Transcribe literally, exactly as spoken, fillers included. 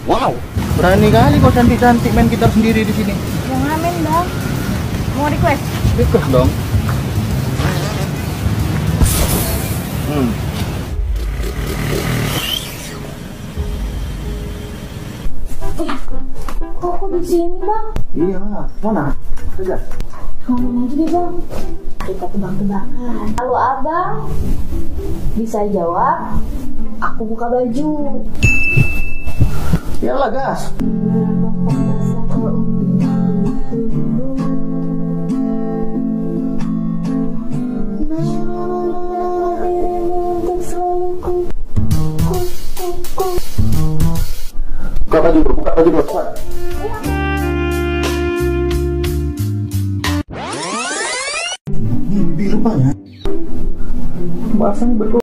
Wow, berani kali kau cantik-cantik main gitar sendiri di sini. Yang ngamen bang. Mau request? Request dong. Hmm. Eh, kok aku di sini bang? Iya, mana? Saja. Ngomong aja deh bang. Kita tebak-tebakan. Halo abang, bisa jawab? Aku buka baju. Iyalah gas. Buka baju bro, buka baju bro, cepat. Mimpi rupanya. Bahasanya betul.